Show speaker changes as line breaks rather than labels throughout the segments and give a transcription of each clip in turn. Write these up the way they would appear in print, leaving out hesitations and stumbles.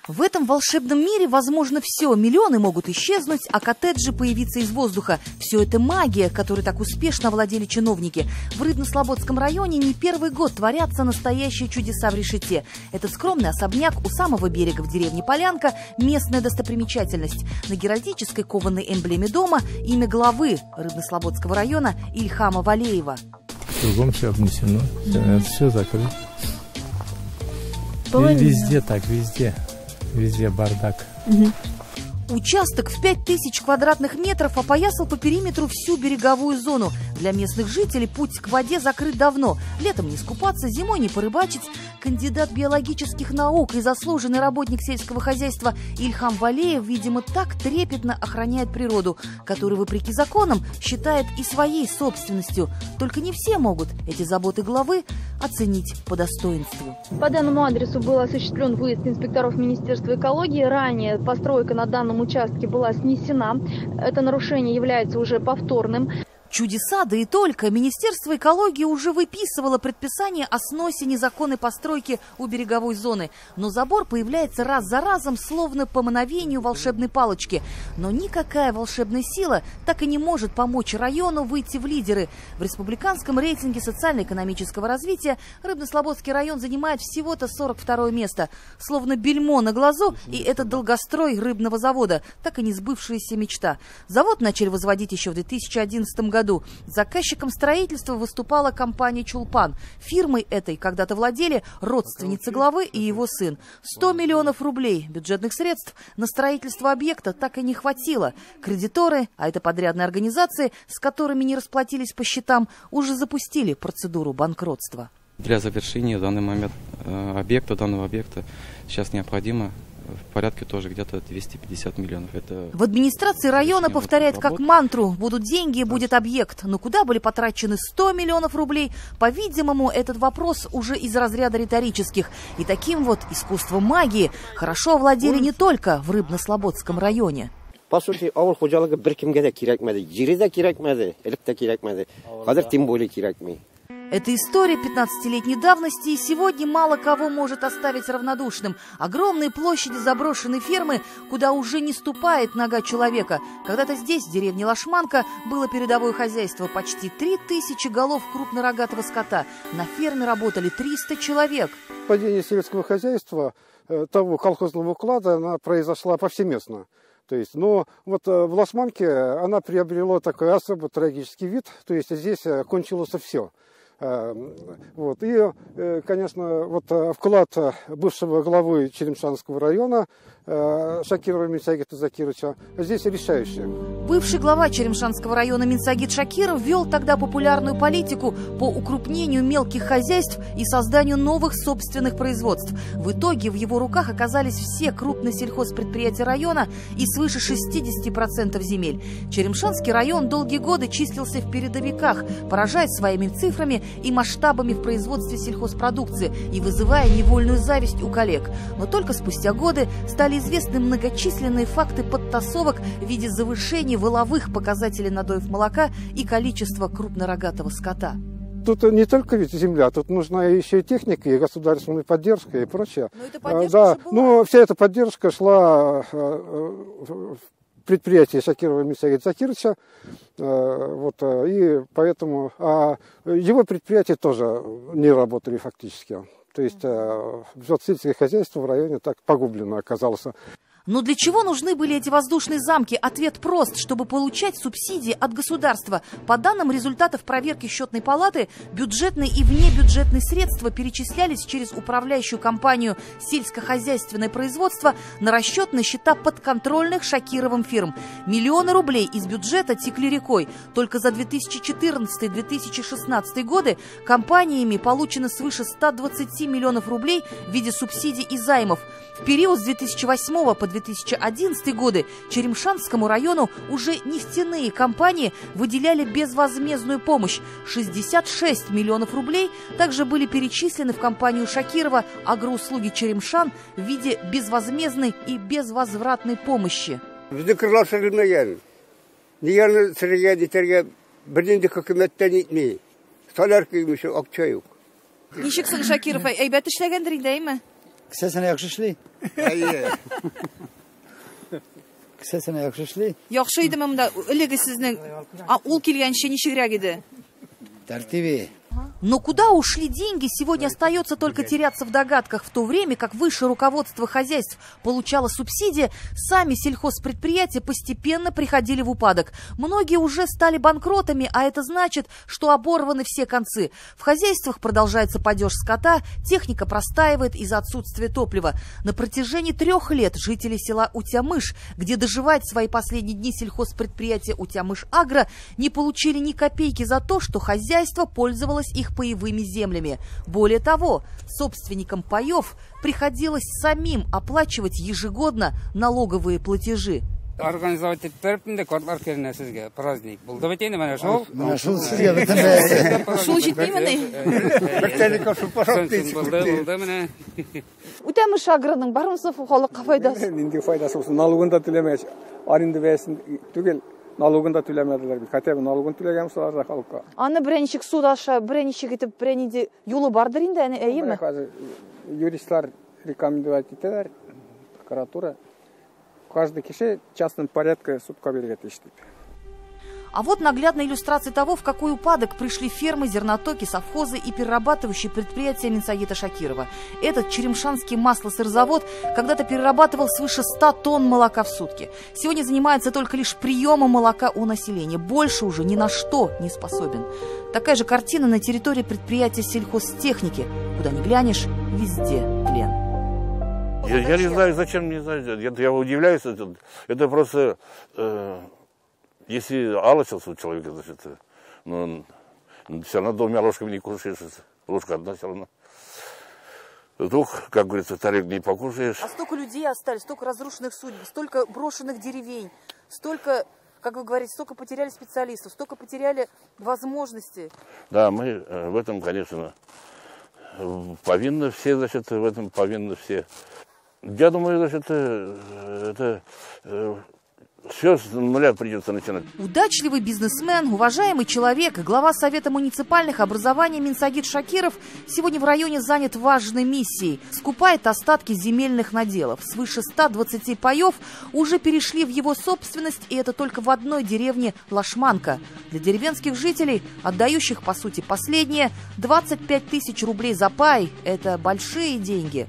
В этом волшебном мире возможно все. Миллионы могут исчезнуть, а коттеджи появиться из воздуха. Все это магия, которой так успешно овладели чиновники. В Рыбно-Слободском районе не первый год творятся настоящие чудеса в решете. Этот скромный особняк у самого берега в деревне Полянка – местная достопримечательность. На геральдической кованой эмблеме дома имя главы Рыбно-Слободского района Ильхама Валеева.
Кругом все обнесено, все закрыто. Везде так, везде. Везде бардак.
Участок в 5000 квадратных метров опоясал по периметру всю береговую зону. Для местных жителей путь к воде закрыт давно. Летом не искупаться, зимой не порыбачить. Кандидат биологических наук и заслуженный работник сельского хозяйства Ильхам Валеев, видимо, так трепетно охраняет природу, которую, вопреки законам, считает и своей собственностью. Только не все могут эти заботы главы оценить по достоинству.
По данному адресу был осуществлен выезд инспекторов Министерства экологии. Ранее постройка на данном участке была снесена. Это нарушение является уже повторным.
Чудеса, да и только. Министерство экологии уже выписывало предписание о сносе незаконной постройки у береговой зоны. Но забор появляется раз за разом, словно по мановению волшебной палочки. Но никакая волшебная сила так и не может помочь району выйти в лидеры. В республиканском рейтинге социально-экономического развития Рыбно-Слободский район занимает всего-то 42-е место. Словно бельмо на глазу, и это долгострой рыбного завода, так и не сбывшаяся мечта. Завод начали возводить еще в 2011 году. Заказчиком строительства выступала компания «Чулпан». Фирмой этой когда-то владели родственница главы и его сын. 100 миллионов рублей бюджетных средств на строительство объекта так и не хватило. Кредиторы, а это подрядные организации, с которыми не расплатились по счетам, уже запустили процедуру банкротства.
Для завершения данного объекта сейчас необходимо в порядке тоже где-то 250 миллионов.
В администрации района повторяют как мантру: будут деньги, будет объект. Но куда были потрачены 100 миллионов рублей? По-видимому, этот вопрос уже из разряда риторических. И таким вот искусством магии хорошо овладели не только в Рыбно-Слободском районе.
По сути, ауыл хуҗалыгы бер кимгә дә кирәкмәде, җире дә кирәкмәде, элек тә кирәкмәде. Хәзер тем более кирәкми.
Это история 15-летней давности, и сегодня мало кого может оставить равнодушным. Огромные площади заброшенной фермы, куда уже не ступает нога человека. Когда-то здесь, в деревне Лашманка, было передовое хозяйство. Почти 3000 голов крупнорогатого скота. На ферме работали 300 человек.
Падение сельского хозяйства, того колхозного уклада, она произошла повсеместно. То есть, но вот в Лашманке она приобрела такой особо трагический вид. То есть здесь кончилось все. Вот. И, конечно, вот вклад бывшего главы Черемшанского района Шакирова Минсагита Закировича здесь решающий.
Бывший глава Черемшанского района Минсагит Шакиров вел тогда популярную политику по укрупнению мелких хозяйств и созданию новых собственных производств. В итоге в его руках оказались все крупные сельхозпредприятия района и свыше 60% земель. Черемшанский район долгие годы числился в передовиках, поражая своими цифрами и масштабами в производстве сельхозпродукции и вызывая невольную зависть у коллег. Но только спустя годы стали известны многочисленные факты подтасовок в виде завышения выловых показателей надоев молока и количества крупнорогатого скота.
Тут не только ведь земля, тут нужна еще и техника, и государственная поддержка, и прочее. Но эта поддержка но вся эта поддержка шла в предприятие Шакирова Минсагита Закировича, вот, и поэтому его предприятия тоже не работали фактически. То есть сельское хозяйство в районе так погублено оказалось.
Но для чего нужны были эти воздушные замки? Ответ прост: чтобы получать субсидии от государства. По данным результатов проверки счетной палаты, бюджетные и внебюджетные средства перечислялись через управляющую компанию «Сельскохозяйственное производство» на расчетные счета подконтрольных Шакировым фирм. Миллионы рублей из бюджета текли рекой. Только за 2014-2016 годы компаниями получено свыше 120 миллионов рублей в виде субсидий и займов. В период с 2008 по 2011 годы Черемшанскому району уже нефтяные компании выделяли безвозмездную помощь. 66 миллионов рублей также были перечислены в компанию Шакирова «Агроуслуги Черемшан» в виде безвозмездной и безвозвратной помощи. Ничек Шакиров, әйбәт эшләгәндер инде, әйме?
Кісесіне яқшышли? Кісесіне яқшышли?
Яқшы еді мәмді үлігі сіздің ол келгенше нешігірек еді?
Тәртібі.
Но куда ушли деньги, сегодня остается только теряться в догадках. В то время как высшее руководство хозяйств получало субсидии, сами сельхозпредприятия постепенно приходили в упадок. Многие уже стали банкротами, а это значит, что оборваны все концы. В хозяйствах продолжается падеж скота, техника простаивает из-за отсутствия топлива. На протяжении 3 лет жители села Утямыш, где доживает свои последние дни сельхозпредприятие Утямыш-Агро, не получили ни копейки за то, что хозяйство пользовалось их паевыми землями. Более того, собственникам паев приходилось самим оплачивать ежегодно налоговые платежи.
Организовать праздник. Давайте не мене шоу.
Слушать не
Утямыш агроның барымсыз халыққа файдасы?
Нинди файдасы болсын, налогын да төлемейді, аренда бәсін түгел. Налогын да төлемеділер. Хотя бы налогын төлеген солар халыққа.
Аны біреншік судаша, біреншік етіп, біренеде юлы бардыр енді, әйі ме?
Юристлар рекомендовать етелер, прокуратура. Каждый кеше в частном порядке судка берет ишти.
А вот наглядная иллюстрация того, в какой упадок пришли фермы, зернотоки, совхозы и перерабатывающие предприятия Минсагита Шакирова. Этот черемшанский маслосырзавод когда-то перерабатывал свыше 100 тонн молока в сутки. Сегодня занимается только лишь приемом молока у населения. Больше уже ни на что не способен. Такая же картина на территории предприятия сельхозтехники. Куда ни глянешь, везде тлен.
Я не знаю, зачем, не знаю. Я удивляюсь. Это просто... Если алчился у человека, значит, ну, все равно 2 ложками не кушаешь, ложка одна все равно. Вдруг, как говорится, тарелок не покушаешь.
А столько людей остались, столько разрушенных судеб, столько брошенных деревень, столько, как вы говорите, столько потеряли специалистов, столько потеряли возможностей.
Да, мы в этом, конечно, повинны все, значит, в этом повинны все. Я думаю, значит, это все с нуля придется начинать.
Удачливый бизнесмен, уважаемый человек, глава Совета муниципальных образований Минсагит Шакиров сегодня в районе занят важной миссией. Скупает остатки земельных наделов. Свыше 120 паев уже перешли в его собственность, и это только в одной деревне Лашманка. Для деревенских жителей, отдающих по сути последнее, 25 тысяч рублей за пай – это большие деньги.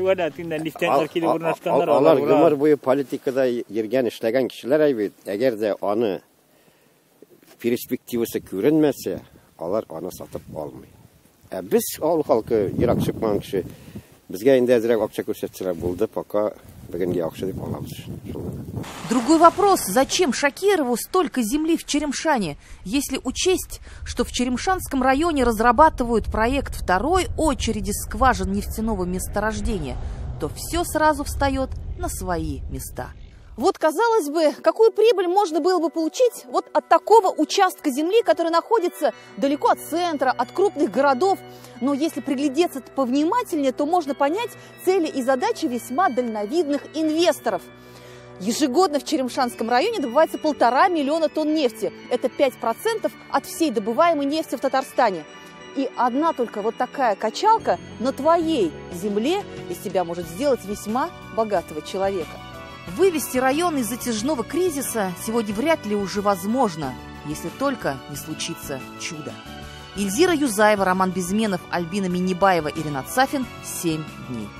Алар гомер буе политикада йөргән эшләгән кешеләр әйбит. Әгәр дә аны перспективасы күренмәсә, алар аны сатып алмый. Без авыл халкы ерак чыккан кеше безгә инде әзрәк акча күрсәтсәләр булды, пока бүгенге акча дип алабыз.
Другой вопрос: зачем Шакирову столько земли в Черемшане, если учесть, что в Черемшанском районе разрабатывают проект второй очереди скважин нефтяного месторождения, то все сразу встает на свои места.
Вот, казалось бы, какую прибыль можно было бы получить вот от такого участка земли, который находится далеко от центра, от крупных городов. Но если приглядеться повнимательнее, то можно понять цели и задачи весьма дальновидных инвесторов. Ежегодно в Черемшанском районе добывается 1,5 миллиона тонн нефти. Это 5% от всей добываемой нефти в Татарстане. И одна только вот такая качалка на твоей земле из тебя может сделать весьма богатого человека.
Вывести район из затяжного кризиса сегодня вряд ли уже возможно, если только не случится чудо. Ильзира Юзаева, Роман Безменов, Альбина Минибаева и Ренат Сафин. 7 дней.